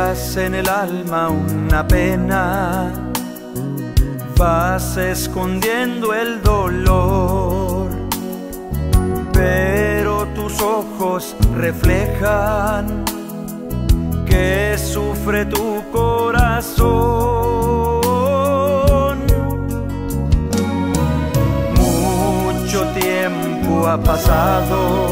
llevas en el alma una pena, vas escondiendo el dolor, pero tus ojos reflejan que sufre tu corazón. Mucho tiempo ha pasado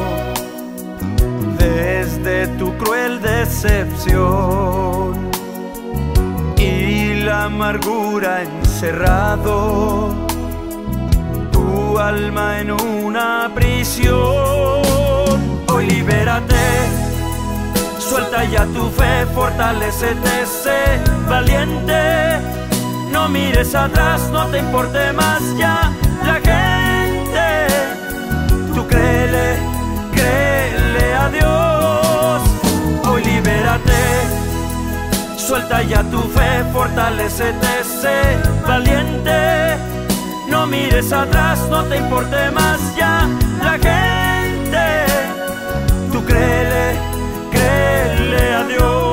desde tu cruel decepción y la amargura encerrado tu alma en una prisión. Hoy libérate, suelta ya tu fe, fortalécete, sé valiente. No mires atrás, no te importe más ya la gente. Tú créele, créele a Dios. Hoy libérate, suelta ya tu fe, fortalécete, sé valiente. No mires atrás, no te importe más ya la gente. Tú créele, créele a Dios.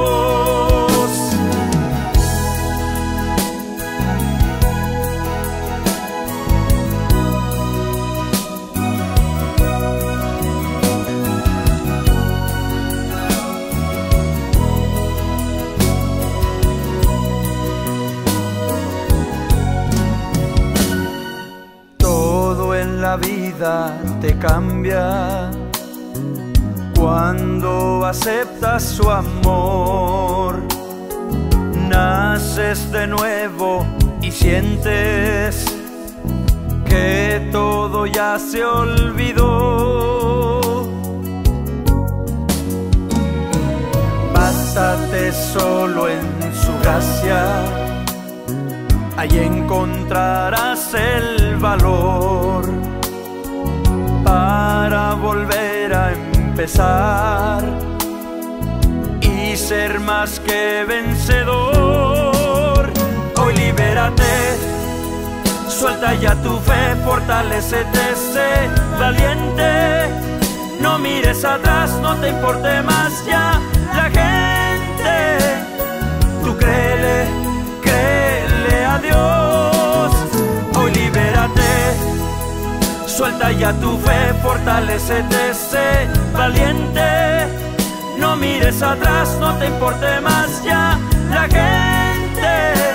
Todo en la vida te cambia cuando aceptas su amor. Naces de nuevo y sientes que todo ya se olvidó. Bástate solo en su gracia, ahí encontrarás el valor para volver a empezar y ser más que vencedor. Hoy libérate, suelta ya tu fe, fortalécete, sé valiente. No mires atrás, no te importe más ya la gente. Tú créele, créele a Dios. Hoy libérate, suelta ya tu fe, fortalécete, sé valiente. No mires atrás, no te importe más ya la gente.